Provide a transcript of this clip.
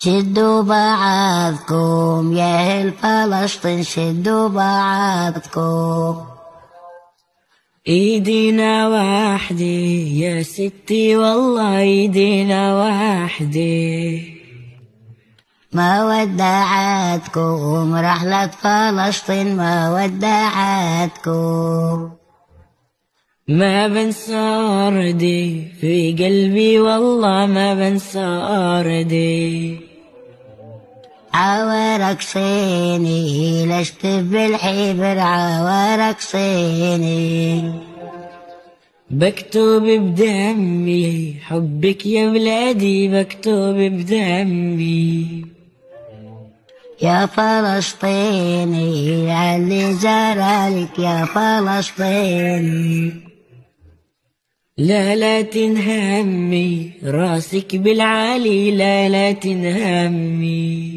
شدوا بعضكم يا أهل فلسطين، شدوا بعضكم. ايدينا واحدة يا ستي والله ايدينا واحدة. ما ودعتكم رحلة فلسطين، ما ودعتكم. ما بنسى أرضي في قلبي والله ما بنسى أرضي. عوارك صيني لشت بالحبر، عوارك صيني. بكتب بدمي حبك يا بلادي، بكتب بدمي. يا فلسطيني علي جرالك يا فلسطيني. لا لا تنهمي راسك بالعالي، لا لا تنهمي.